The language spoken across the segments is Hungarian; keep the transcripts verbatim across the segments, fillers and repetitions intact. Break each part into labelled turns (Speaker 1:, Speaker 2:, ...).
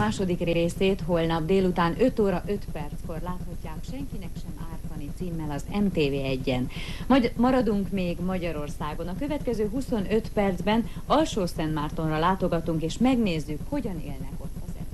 Speaker 1: második részét holnap délután öt óra öt perckor láthatják Senkinek sem ártani címmel az em té vé egyen. Magy- maradunk még Magyarországon. A következő huszonöt percben Alsó-Szentmártonra látogatunk, és megnézzük, hogyan élnek ott az emberek.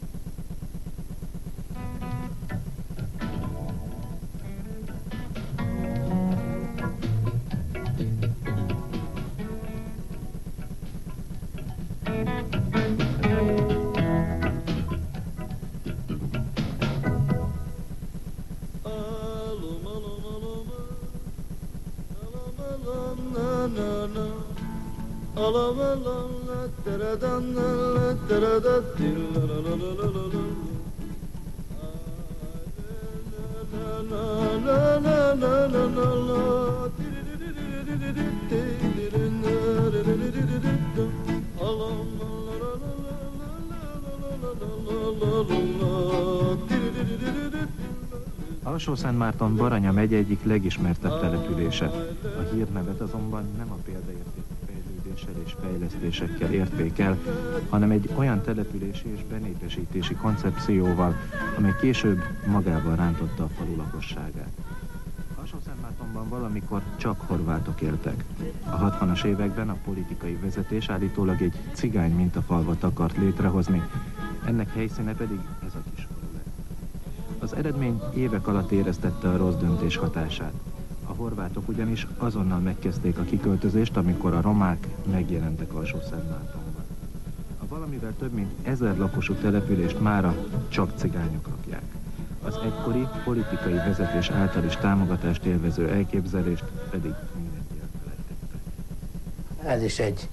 Speaker 2: Alsó-Szentmárton Baranya megye egyik legismertebb települése. A hírnevet azonban nem a példaértékű fejlődéssel és fejlesztésekkel érték el, hanem egy olyan települési és benépesítési koncepcióval, amely később magával rántotta a falu lakosságát. Alsó-Szentmártonban valamikor csak horvátok éltek. A hatvanas években a politikai vezetés állítólag egy cigány mintafalvat akart létrehozni, ennek helyszíne pedig ez a kis falu lett. Az eredmény évek alatt éreztette a rossz döntés hatását. A horvátok ugyanis azonnal megkezdték a kiköltözést, amikor a romák megjelentek Alsó-Szentmártonban. A valamivel több mint ezer lakosú települést mára csak cigányok lakják. Az egykori politikai vezetés által is támogatást élvező elképzelést pedig mindenki elfelejtette.
Speaker 3: Ez is egy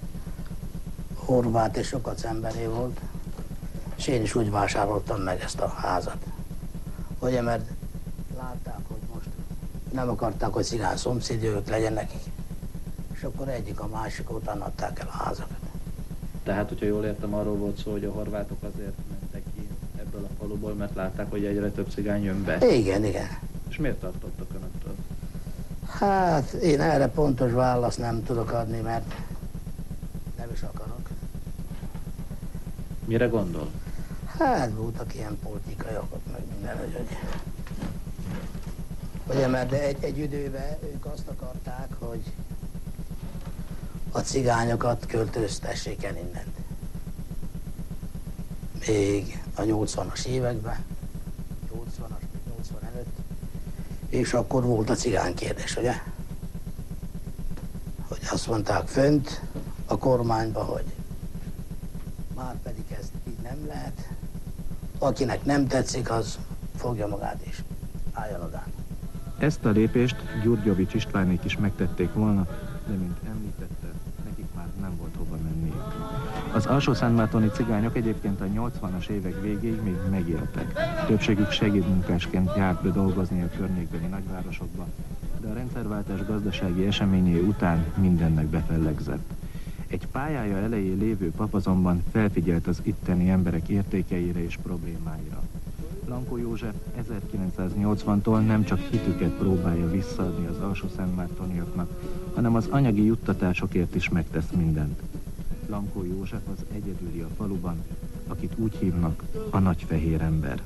Speaker 3: horvát és sokat emberé volt, és én is úgy vásároltam meg ezt a házat. Ugye, mert látták, hogy most nem akarták, hogy cigány szomszédjövők legyenek, és akkor egyik a másik után adták el a házakat.
Speaker 4: Tehát, hogyha jól értem, arról volt szó, hogy a horvátok azért mentek ki ebből a faluból, mert látták, hogy egyre több cigány jön be?
Speaker 3: Igen, igen.
Speaker 4: És miért tartottak önöktől?
Speaker 3: Hát én erre pontos választ nem tudok adni, mert nem is akarok.
Speaker 4: Mire gondol?
Speaker 3: Hát voltak ilyen politikai okok, meg minden, hogy, hogy... Ugye, mert egy, egy időben ők azt akarták, hogy a cigányokat költöztessék el innen. Még a nyolcvanas években, nyolcvanas, nyolcvan előtt, és akkor volt a cigány kérdés, ugye? Hogy azt mondták fönt a kormányba, hogy már pedig ez így nem lehet, akinek nem tetszik, az fogja magát és álljon odán.
Speaker 2: Ezt a lépést Gyurgyovics Istvánék is megtették volna, de mint említette, nekik már nem volt hova menniük. Az alsó-szentmártoni cigányok egyébként a nyolcvanas évek végéig még megéltek. Többségük segédmunkásként járt be dolgozni a környékbeli nagyvárosokba, de a rendszerváltás gazdasági eseményei után mindennek befellegzett. Egy pályája elején lévő pap azonban felfigyelt az itteni emberek értékeire és problémáira. Lankó József ezerkilencszáznyolcvantól nem csak hitüket próbálja visszaadni az alsó-szentmártoniaknak, hanem az anyagi juttatásokért is megtesz mindent. Lankó József az egyedüli a faluban, akit úgy hívnak a nagy fehér ember.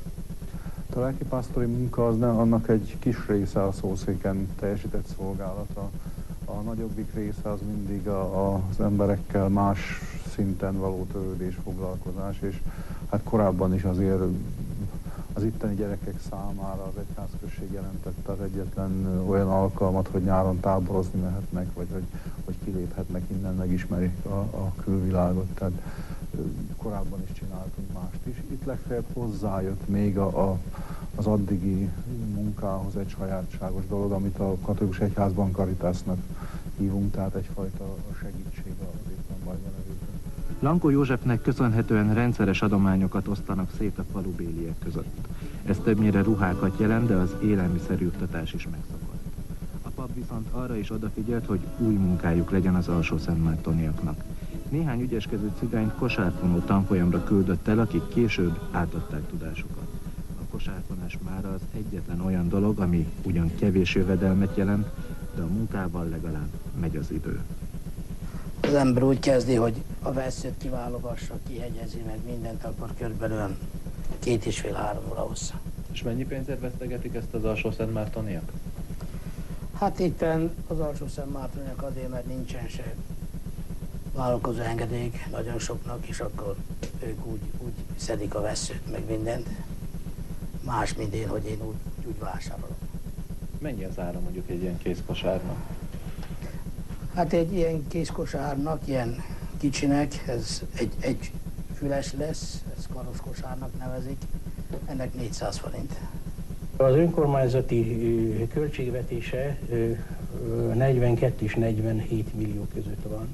Speaker 5: A lelkipásztori munka az nem, annak egy kis része a szószéken teljesített szolgálata. A nagyobbik része az mindig a, a, az emberekkel más szinten való törődés, foglalkozás, és hát korábban is azért az itteni gyerekek számára az egyházközség jelentette az egyetlen olyan alkalmat, hogy nyáron táborozni mehetnek, vagy hogy, hogy kiléphetnek innen, megismerik a, a külvilágot. Tehát korábban is csináltunk mást is. Itt legfeljebb hozzájött még a, a, az addigi munkához egy sajátságos dolog, amit a katolikus egyházban Caritasnak hívunk, tehát egyfajta segítség az éppen bajban levőkön.
Speaker 2: Lankó Józsefnek köszönhetően rendszeres adományokat osztanak szét a falubéliek között. Ez többnyire ruhákat jelent, de az élelmiszerjuttatás is megszokott. A pap viszont arra is odafigyelt, hogy új munkájuk legyen az alsó-szentmártoniaknak. Néhány ügyeskező cigányt kosárfonó tanfolyamra küldött el, akik később átadták tudásukat. A kosárfonás mára az egyetlen olyan dolog, ami ugyan kevés jövedelmet jelent, de a munkával legalább megy az idő.
Speaker 3: az ember úgy kezdi, hogy a vesszőt kiválogassa, kihegyezi meg mindent, akkor körülbelül két és fél három óra hossza.
Speaker 4: És mennyi pénzért vesztegetik ezt az Alsó-Szentmártoniak?
Speaker 3: Hát itt az Alsó-Szentmártoniak azért, mert nincsen se vállalkozó engedélyük nagyon soknak, és akkor ők úgy, úgy szedik a vesszőt, meg mindent. Más, mint én, hogy én úgy, úgy vásárolom.
Speaker 4: Mennyi az ára mondjuk egy ilyen kézkosárnak?
Speaker 3: Hát egy ilyen kézkosárnak, ilyen kicsinek, ez egy, egy füles lesz, ez karoskosárnak nevezik, ennek négyszáz forint.
Speaker 6: Az önkormányzati költségvetése negyvenkét és negyvenhét millió között van.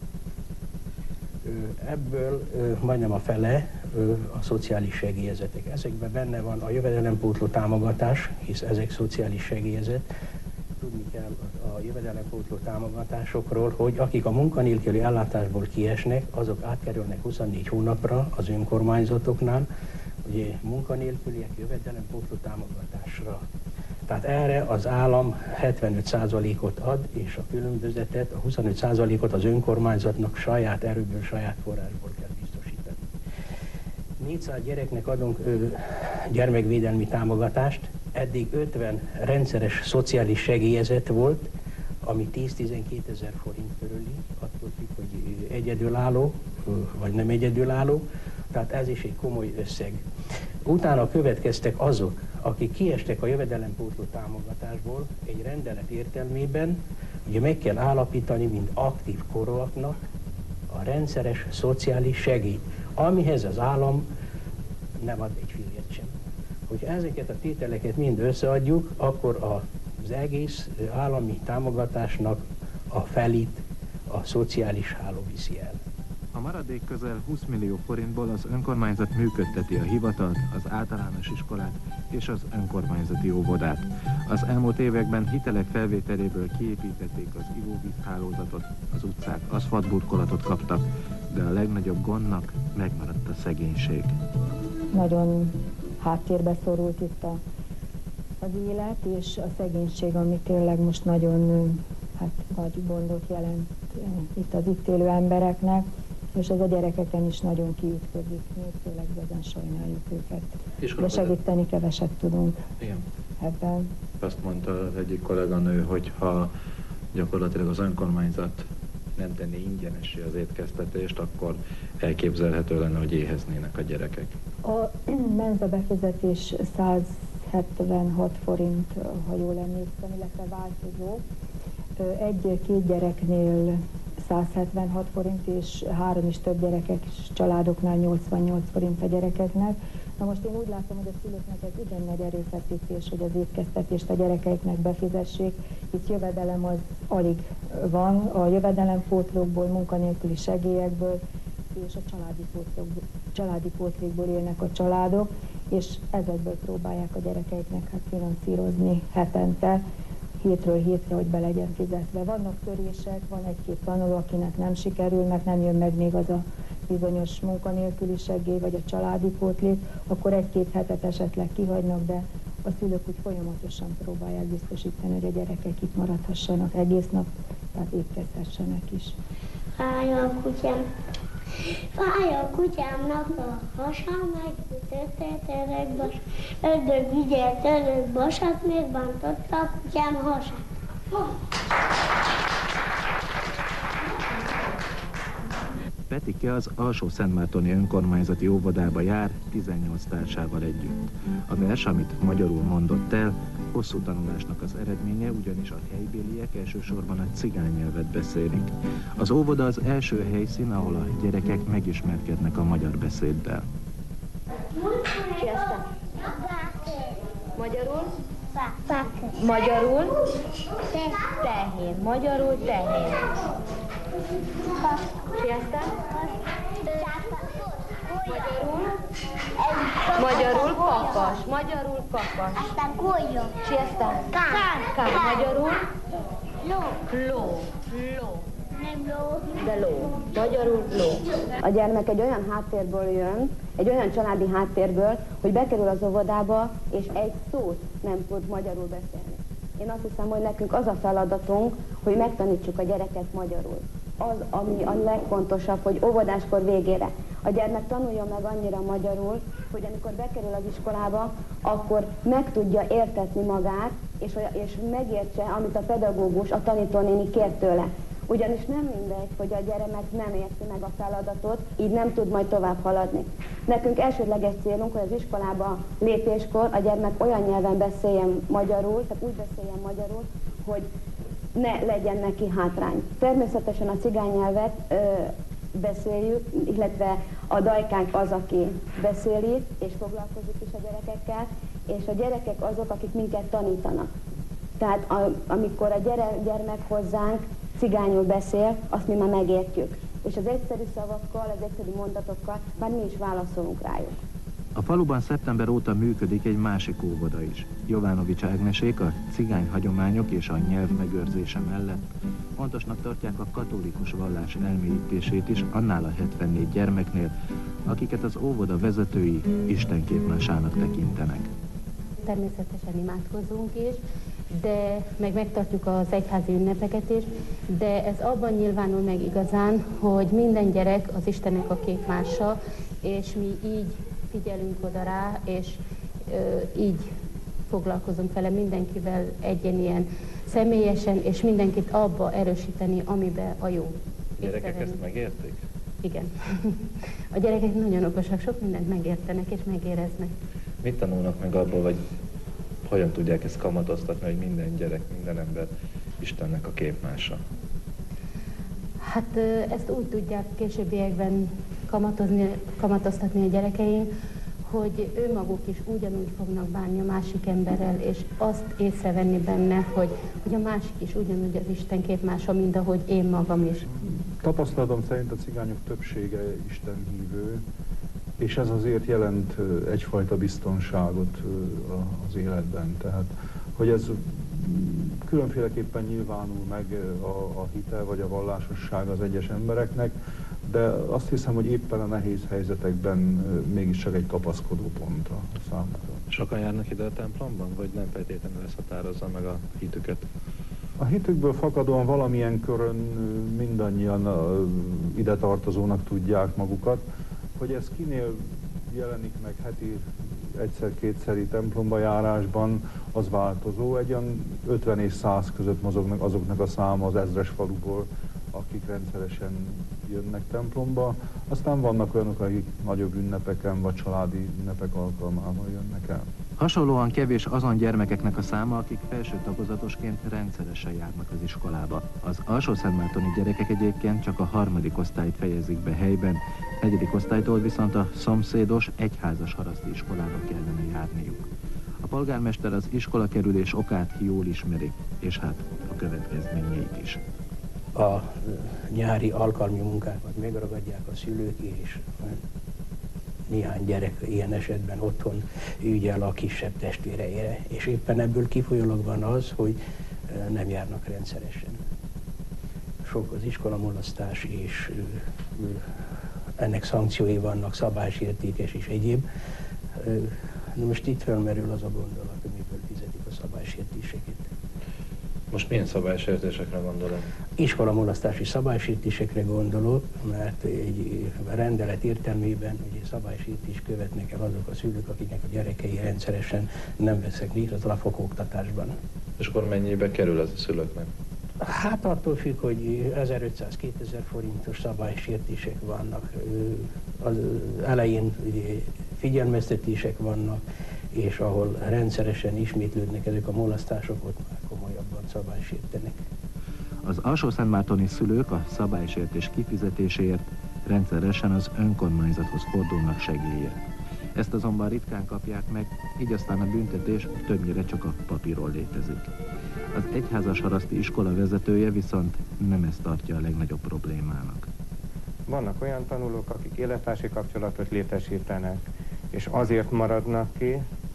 Speaker 6: Ebből majdnem a fele a szociális segélyezetek. Ezekben benne van a jövedelempótló támogatás, hisz ezek szociális segélyezet. Tudni kell a jövedelempótló támogatásokról, hogy akik a munkanélküli ellátásból kiesnek, azok átkerülnek huszonnégy hónapra az önkormányzatoknál, ugye munkanélküliek jövedelempótló támogatásra. Tehát erre az állam hetvenöt százalékot ad, és a különbözetet, a huszonöt százalékot az önkormányzatnak saját erőből, saját forrásból kell biztosítani. négyszáz gyereknek adunk ö, gyermekvédelmi támogatást, eddig ötven rendszeres szociális segélyezet volt, ami tíz-tizenkét ezer forint körüli, attól függ, hogy egyedülálló, vagy nem egyedülálló, tehát ez is egy komoly összeg. Utána következtek azok, akik kiestek a jövedelempótló támogatásból, egy rendelet értelmében, ugye meg kell állapítani, mint aktív korúaknak a rendszeres szociális segélyt, amihez az állam nem ad egy fillért sem. Hogyha ezeket a tételeket mind összeadjuk, akkor az egész állami támogatásnak a felét a szociális háló viszi el.
Speaker 2: A maradék közel húsz millió forintból az önkormányzat működteti a hivatalt, az általános iskolát és az önkormányzati óvodát. Az elmúlt években hitelek felvételéből kiépítették az ivóvízhálózatot, az utcák aszfaltburkolatot kaptak, de a legnagyobb gondnak megmaradt a szegénység.
Speaker 7: Nagyon háttérbe szorult itt a, az élet, és a szegénység, ami tényleg most nagyon hát, nagy gondot jelent itt az itt élő embereknek, és ez a gyerekeken is nagyon kiütközik. Mi tényleg igazán sajnáljuk őket. De segíteni keveset tudunk
Speaker 4: Igen.
Speaker 7: ebben.
Speaker 4: Azt mondta az egyik kolléganő, hogy ha gyakorlatilag az önkormányzat nem tenné ingyenessé az étkeztetést, akkor elképzelhető lenne, hogy éheznének a gyerekek.
Speaker 7: A menza befizetés száz hetvenhat forint, ha jól emlékszem, illetve változó. Egy-két gyereknél száz hetvenhat forint, és három és több gyerekek családoknál nyolcvannyolc forint a gyerekeknek. Na most én úgy látom, hogy a szülőknek ez igen nagy erőfeszítés, hogy az étkeztetést a gyerekeiknek befizessék, hisz jövedelem az alig van, a jövedelempótlókból, munkanélküli segélyekből és a családi, pótlókból, családi pótlékból élnek a családok, és ezekből próbálják a gyerekeiknek hát finanszírozni hetente, hétről hétre, hogy be legyen fizetve. Vannak törések, van egy-két tanuló, akinek nem sikerül, mert nem jön meg még az a bizonyos munkanélküli segély, vagy a családi pótlék, akkor egy-két hetet esetleg kihagynak, de a szülők úgy folyamatosan próbálják biztosítani, hogy a gyerekek itt maradhassanak egész nap, tehát étkezhessenek is.
Speaker 8: Fáj a kutyám, fáj a kutyámnak a hasa, megütötte törökbas, ördög vigyel törökbasat, megbántotta a kutyám hasát.
Speaker 2: Petike az Alsó-Szentmártoni önkormányzati óvodába jár tizennyolc társával együtt. A vers, amit magyarul mondott el, hosszú tanulásnak az eredménye, ugyanis a helybéliek elsősorban a cigány nyelvet beszélik. Az óvoda az első helyszín, ahol a gyerekek megismerkednek a magyar beszéddel.
Speaker 1: Magyarul? Magyarul? Tehén. Magyarul tehén. Sziasztok! Magyarul? Magyarul kakas. Magyarul kakas.
Speaker 8: Aztán golyó.
Speaker 1: Sziasztok!
Speaker 8: Kán.
Speaker 1: Kán. Magyarul?
Speaker 8: Ló.
Speaker 1: Ló. Ló.
Speaker 8: Nem ló.
Speaker 1: De ló. Magyarul ló.
Speaker 9: A gyermek egy olyan háttérből jön, egy olyan családi háttérből, hogy bekerül az óvodába, és egy szót nem tud magyarul beszélni. Én azt hiszem, hogy nekünk az a feladatunk, hogy megtanítsuk a gyereket magyarul. az, ami a legfontosabb, hogy óvodáskor végére a gyermek tanuljon meg annyira magyarul, hogy amikor bekerül az iskolába, akkor meg tudja értetni magát, és, és megértse, amit a pedagógus, a tanítónéni kér tőle. Ugyanis nem mindegy, hogy a gyermek nem érti meg a feladatot, így nem tud majd tovább haladni. Nekünk elsődleges célunk, hogy az iskolába lépéskor a gyermek olyan nyelven beszéljen magyarul, tehát úgy beszéljen magyarul, hogy ne legyen neki hátrány. Természetesen a cigány nyelvet ö, beszéljük, illetve a dajkánk az, aki beszéli és foglalkozik is a gyerekekkel, és a gyerekek azok, akik minket tanítanak. Tehát a, amikor a gyere, gyermek hozzánk cigányul beszél, azt mi már megértjük. És az egyszerű szavakkal, az egyszerű mondatokkal már mi is válaszolunk rájuk.
Speaker 2: A faluban szeptember óta működik egy másik óvoda is. Jovanovics Ágnesék a cigány hagyományok és a nyelv megőrzése mellett fontosnak tartják a katolikus vallás elmélyítését is annál a hetvennégy gyermeknél, akiket az óvoda vezetői istenképmásának tekintenek.
Speaker 10: Természetesen imádkozunk is, de meg megtartjuk az egyházi ünnepeket is, de ez abban nyilvánul meg igazán, hogy minden gyerek az Istennek a képmása, és mi így figyelünk oda rá, és ö, így foglalkozunk vele mindenkivel egyenlien személyesen, és mindenkit abba erősíteni, amiben a jó.
Speaker 4: A gyerekek ezt megértik?
Speaker 10: Igen. A gyerekek nagyon okosak, sok mindent megértenek és megéreznek.
Speaker 4: Mit tanulnak meg abból, vagy hogyan tudják ezt kamatoztatni, hogy minden gyerek, minden ember Istennek a képmása?
Speaker 10: Hát ezt úgy tudják későbbiekben kamatozni, kamatoztatni a gyerekeink, hogy ő maguk is ugyanúgy fognak bánni a másik emberrel, és azt észrevenni benne, hogy, hogy a másik is ugyanúgy az Isten képmása, mint ahogy én magam is.
Speaker 5: Tapasztalatom szerint a cigányok többsége istenhívő, és ez azért jelent egyfajta biztonságot az életben. Tehát, hogy ez különféleképpen nyilvánul meg a, a hite vagy a vallásosság az egyes embereknek, de azt hiszem, hogy éppen a nehéz helyzetekben mégiscsak egy kapaszkodó pont a számukra.
Speaker 4: Sokan járnak ide a templomban, vagy nem feltétlenül ez határozza meg a hitüket?
Speaker 5: A hitükből fakadóan valamilyen körön mindannyian ide tartozónak tudják magukat, hogy ez kinél jelenik meg heti egyszer-kétszeri templomba járásban, az változó. Egy olyan ötven és száz között mozognak azoknak a száma az ezres faluból, akik rendszeresen jönnek templomba. Aztán vannak olyanok, akik nagyobb ünnepeken vagy családi ünnepek alkalmával jönnek el.
Speaker 2: Hasonlóan kevés azon gyermekeknek a száma, akik felső tagozatosként rendszeresen járnak az iskolába. Az Alsó-Szentmártoni gyerekek egyébként csak a harmadik osztályt fejezik be helyben, negyedik osztálytól viszont a szomszédos egyházas haraszti iskolába kellene járniuk. A polgármester az iskolakerülés okát jól ismeri, és hát a következményeit is.
Speaker 6: A nyári alkalmi munkákat megragadják a szülők, és néhány gyerek ilyen esetben otthon ügyel a kisebb testvéreire, és éppen ebből kifolyólag van az, hogy nem járnak rendszeresen. Sok az iskolamulasztás, és ennek szankciói vannak, szabálysértés és egyéb. Na most itt felmerül az a gondolat, hogy miből fizetik a szabálysértéseket.
Speaker 4: Most milyen szabálysértésekre gondolok?
Speaker 6: Iskolamulasztási szabálysértésekre gondolok, mert egy rendelet értelmében ugye szabálysértést követnek el azok a szülők, akiknek a gyerekei rendszeresen nem vesznek részt az alapfokoktatásban.
Speaker 4: És akkor mennyibe kerül ez a szülőknek?
Speaker 6: Hát attól függ, hogy ezerötszáz-kétezer forintos szabálysértések vannak. Az elején ugye figyelmeztetések vannak, és ahol rendszeresen ismétlődnek ezek a mulasztások, ott már komolyabban szabálysértenek.
Speaker 2: Az Alsó-Szentmártoni szülők a szabálysértés kifizetéséért rendszeresen az önkormányzathoz fordulnak segélyért. Ezt azonban ritkán kapják meg, így aztán a büntetés többnyire csak a papíron létezik. Az egyházas haraszti iskola vezetője viszont nem ezt tartja a legnagyobb problémának.
Speaker 11: Vannak olyan tanulók, akik élettársi kapcsolatot létesítenek, és azért maradnak ki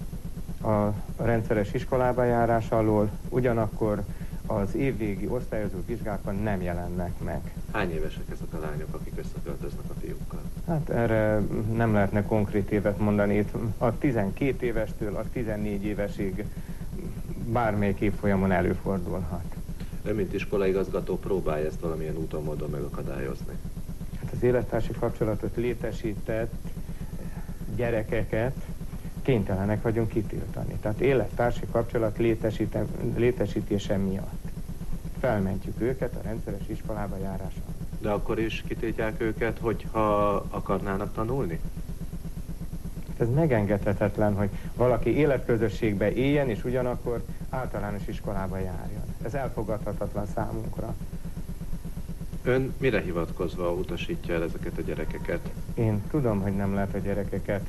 Speaker 11: a rendszeres iskolába járás alól, ugyanakkor az évvégi osztályozó vizsgákon nem jelennek meg.
Speaker 4: Hány évesek ezek a lányok, akik összeköltöznek a fiúkkal?
Speaker 11: Hát erre nem lehetne konkrét évet mondani. Itt a tizenkét évestől a tizennégy évesig bármelyik évfolyamon előfordulhat.
Speaker 4: Ön, mint iskolaigazgató, próbálja ezt valamilyen úton, módon megakadályozni?
Speaker 11: Hát az élettársi kapcsolatot létesített gyerekeket kénytelenek vagyunk kitiltani. Tehát élettársi kapcsolat létesítése miatt felmentjük őket a rendszeres iskolába járásra.
Speaker 4: De akkor is kitiltják őket, hogyha akarnának tanulni?
Speaker 11: Ez megengedhetetlen, hogy valaki életközösségbe éljen, és ugyanakkor általános iskolába járjon. Ez elfogadhatatlan számunkra.
Speaker 4: Ön mire hivatkozva utasítja el ezeket a gyerekeket?
Speaker 11: Én tudom, hogy nem lehet a gyerekeket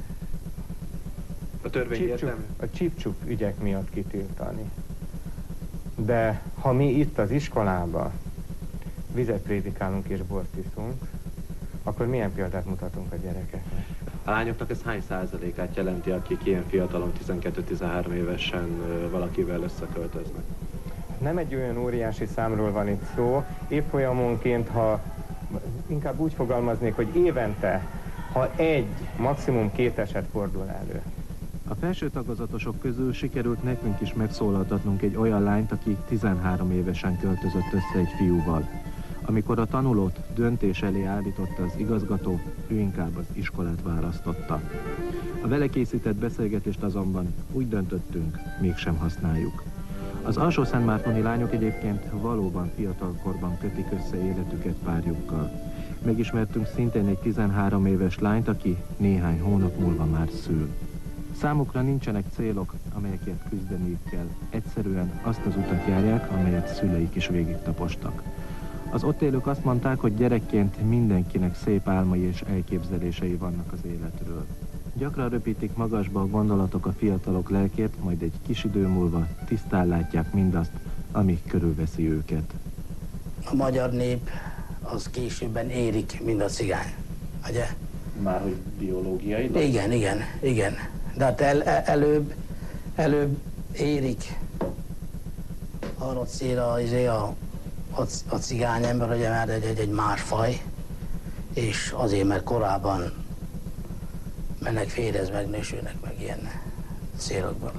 Speaker 4: a törvény értelme?
Speaker 11: A csipcsup ügyek miatt kitiltani. De ha mi itt az iskolában vizet prédikálunk és bort iszunk, akkor milyen példát mutatunk a gyerekeknek?
Speaker 4: A lányoknak ez hány százalékát jelenti, akik ilyen fiatalon, tizenkettő-tizenhárom évesen valakivel összeköltöznek?
Speaker 11: Nem egy olyan óriási számról van itt szó. Évfolyamonként, ha inkább úgy fogalmaznék, hogy évente, ha egy, maximum két eset fordul elő.
Speaker 2: A felső tagozatosok közül sikerült nekünk is megszólaltatnunk egy olyan lányt, aki tizenhárom évesen költözött össze egy fiúval. Amikor a tanulót döntés elé állította az igazgató, ő inkább az iskolát választotta. A vele készített beszélgetést azonban úgy döntöttünk, mégsem használjuk. Az alsó-szentmártoni lányok egyébként valóban fiatalkorban kötik össze életüket párjukkal. Megismertünk szintén egy tizenhárom éves lányt, aki néhány hónap múlva már szül. Számukra nincsenek célok, amelyekért küzdeniük kell. Egyszerűen azt az utat járják, amelyet szüleik is végig tapostak. Az ott élők azt mondták, hogy gyerekként mindenkinek szép álmai és elképzelései vannak az életről. Gyakran röpítik magasba a gondolatok a fiatalok lelkét, majd egy kis idő múlva tisztán látják mindazt, ami körülveszi őket.
Speaker 3: A magyar nép az későbben érik, mint a cigány, ugye?
Speaker 4: Márhogy biológiailag?
Speaker 3: Igen, igen, igen. De hát el, el, előbb, előbb érik arra célra a, a, a cigány ember, ugye, mert egy, egy, egy más faj, és azért, mert korábban mennek férez, meg nősülnek, meg ilyen célokból.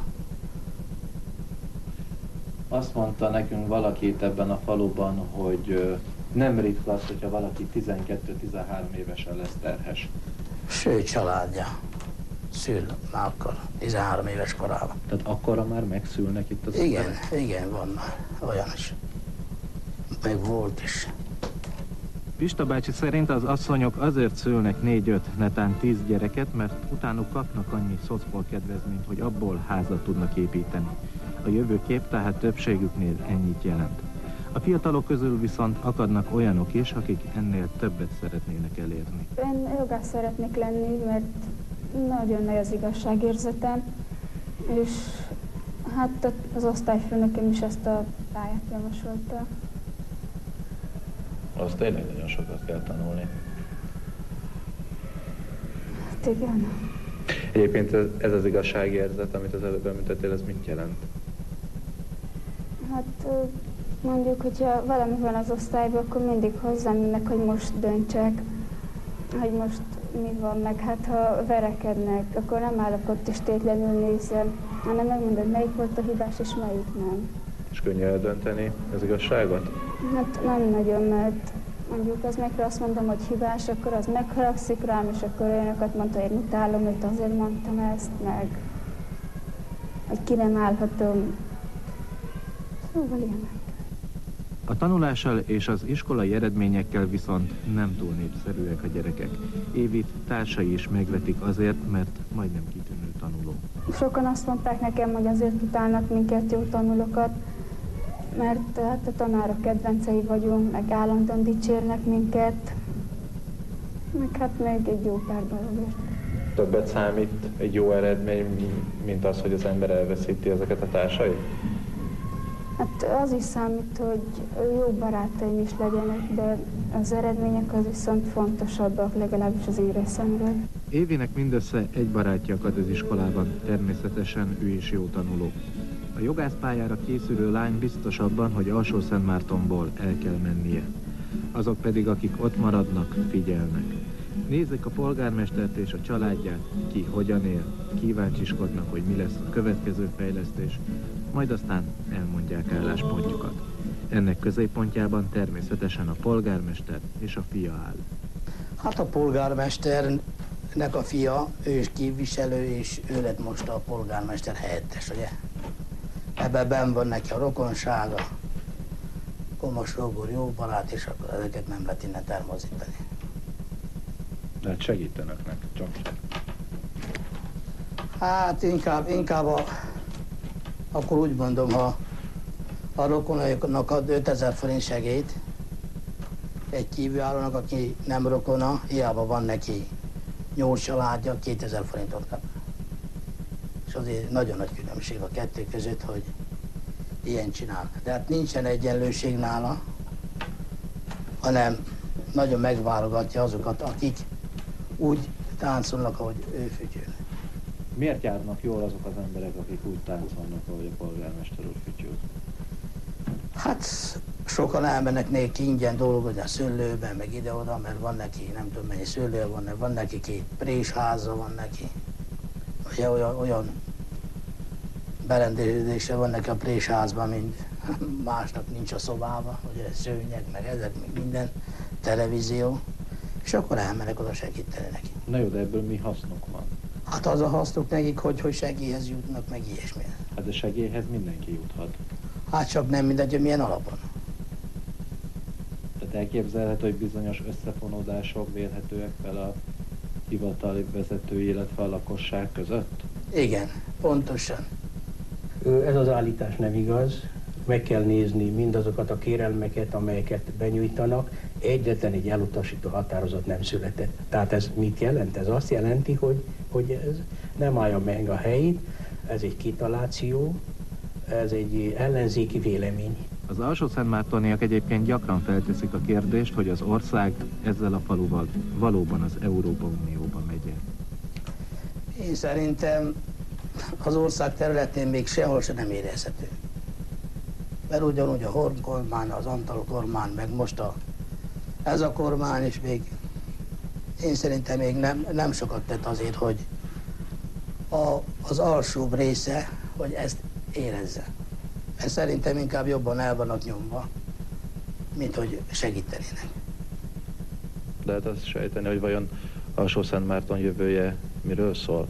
Speaker 4: Azt mondta nekünk valaki itt ebben a faluban, hogy nem ritka az, hogyha valaki tizenkettő-tizenhárom évesen lesz terhes.
Speaker 3: Sőt, családja szül már akkor, tizenhárom éves korában.
Speaker 4: Tehát akkorra már megszülnek itt az
Speaker 3: Igen,
Speaker 4: emberek?
Speaker 3: igen, van már olyan is. Meg volt is.
Speaker 2: Pista bácsi szerint az asszonyok azért szülnek négy-öt, netán tíz gyereket, mert utánuk kapnak annyi szocból kedvezményt, hogy abból házat tudnak építeni. A jövőkép tehát többségüknél ennyit jelent. A fiatalok közül viszont akadnak olyanok is, akik ennél többet szeretnének elérni.
Speaker 12: Én jogász szeretnék lenni, mert nagyon nagy az igazságérzetem, és hát az osztályfőnököm is ezt a pályát javasolta.
Speaker 4: Az tényleg nagyon sokat kell tanulni.
Speaker 12: Hát igen.
Speaker 4: Egyébként ez, ez az igazságérzet, amit az előbb említettél, ez mit jelent?
Speaker 12: Hát mondjuk, hogyha valami van az osztályban, akkor mindig hozzám jönnek, hogy most döntsek, hogy most mi van, meg hát ha verekednek, akkor nem állok ott és tétlenül nézem, hanem megmondod, melyik volt a hibás és melyik nem.
Speaker 4: És könnyű eldönteni az igazságot?
Speaker 12: Hát nem nagyon, mert mondjuk az meg azt mondom, hogy hibás, akkor az megharagszik rám, és akkor olyanokat mondta, hogy én utálom őt, azért mondtam ezt, meg hogy ki nem állhatom. Szóval ilyenek.
Speaker 2: A tanulással és az iskolai eredményekkel viszont nem túl népszerűek a gyerekek. Évit társai is megvetik azért, mert majdnem kitűnő tanuló.
Speaker 12: Sokan azt mondták nekem, hogy azért utálnak minket, jó tanulókat, mert hát a tanárok kedvencei vagyunk, meg állandóan dicsérnek minket, meg hát még egy jó pár dologért.
Speaker 4: Többet számít egy jó eredmény, mint az, hogy az ember elveszíti ezeket a társait?
Speaker 12: Hát az is számít, hogy jó barátaim is legyenek, de az eredmények az viszont fontosabbak, legalábbis az én részemről.
Speaker 2: Évinek mindössze egy barátja akad az iskolában, természetesen ő is jó tanuló. A jogászpályára készülő lány biztos abban, hogy Alsó-Szentmártonból el kell mennie. Azok pedig, akik ott maradnak, figyelnek. Nézzék a polgármestert és a családját, ki hogyan él, kíváncsiskodnak, hogy mi lesz a következő fejlesztés, majd aztán elmondják álláspontjukat. Ennek középpontjában természetesen a polgármester és a fia áll.
Speaker 3: Hát a polgármesternek a fia, ő is képviselő, és ő lett most a polgármester helyettes, ugye? Ebben benn van neki a rokonsága, Komos Rógor jó barát, és akkor ezeket nem lehet innen termozítani.
Speaker 4: De hát segítenek neki, csak.
Speaker 3: Hát inkább, inkább a, akkor úgy mondom, ha a rokonainak ad ötezer forint segélyt, egy kívülállónak, aki nem rokona, hiába van neki nyolc családja, kétezer forintot kap. És azért nagyon nagy különbség a kettő között, hogy ilyen csinál. De hát nincsen egyenlőség nála, hanem nagyon megválogatja azokat, akik úgy táncolnak, ahogy ő fütyül.
Speaker 4: Miért járnak jól azok az emberek, akik úgy táncolnak, ahogy a polgármester úr fütyül?
Speaker 3: Hát sokan elmennek neki ingyen dolgozni a szőlőben, meg ide-oda, mert van neki, nem tudom mennyi szőlő van, van neki két présháza, van neki. Ugye olyan, olyan berendezése van neki a présházban, mint másnak nincs a szobában, ugye szőnyeg, meg ezek, meg minden, televízió, és akkor elmennek oda segíteni neki.
Speaker 4: Na jó, de ebből mi hasznuk van?
Speaker 3: Hát az a hasznuk nekik, hogy, hogy segélyhez jutnak, meg ilyesmi.
Speaker 4: Hát de segélyhez mindenki juthat.
Speaker 3: Hát csak nem mindegy, hogy milyen alapon.
Speaker 4: Tehát elképzelhető, hogy bizonyos összefonódások vélhetőek fel a hivatali vezetői, illetve a lakosság között?
Speaker 3: Igen, pontosan.
Speaker 6: Ez az állítás nem igaz. Meg kell nézni mindazokat a kérelmeket, amelyeket benyújtanak. Egyetlen egy elutasító határozat nem született. Tehát ez mit jelent? Ez azt jelenti, hogy, hogy ez nem állja meg a helyét, ez egy kitaláció, ez egy ellenzéki vélemény.
Speaker 2: Az alsó-szentmártoniak egyébként gyakran felteszik a kérdést, hogy az ország ezzel a faluval valóban az Európa Unióba megy.
Speaker 3: Én szerintem az ország területén még sehol se nem érezhető. Mert ugyanúgy a Horn kormány, az Antal kormány, meg most a, ez a kormány is még, én szerintem még nem, nem sokat tett azért, hogy a, az alsóbb része, hogy ezt érezze. Mert szerintem inkább jobban el vannak nyomva, mint hogy segítenének.
Speaker 4: De hát azt sejteni, hogy vajon Alsó-Szentmárton jövője miről szól?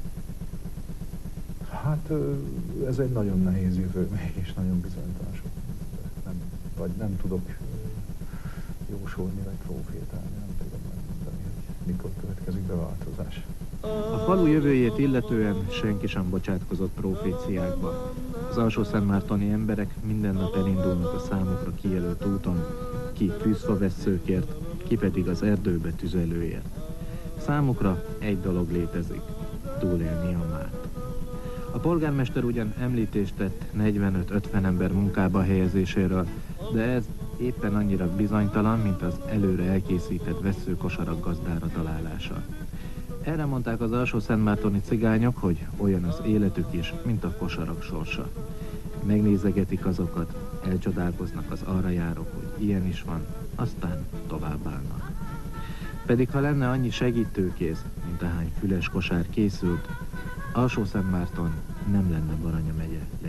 Speaker 5: Hát ez egy nagyon nehéz jövő, mégis nagyon bizonytalan sok. Nem, vagy nem tudok jósolni, vagy profétálni, nem tudom megmondani, hogy mikor következik be változás.
Speaker 2: A falu jövőjét illetően senki sem bocsátkozott proféciákba. Az alsó-szentmártoni emberek minden nap elindulnak a számukra kijelölt úton, ki tűzfavesszőkért, ki pedig az erdőbe tüzelőért. Számukra egy dolog létezik, túlélni a mát. A polgármester ugyan említést tett negyvenöt-ötven ember munkába helyezéséről, de ez éppen annyira bizonytalan, mint az előre elkészített vesszőkosarak gazdára találása. Erre mondták az alsó-szentmártoni cigányok, hogy olyan az életük is, mint a kosarak sorsa. Megnézegetik azokat, elcsodálkoznak az arra járók, hogy ilyen is van, aztán továbbállnak. Pedig ha lenne annyi segítőkész, mint ahány füles kosár készült, Alsó-Szentmárton nem lenne Baranya megye.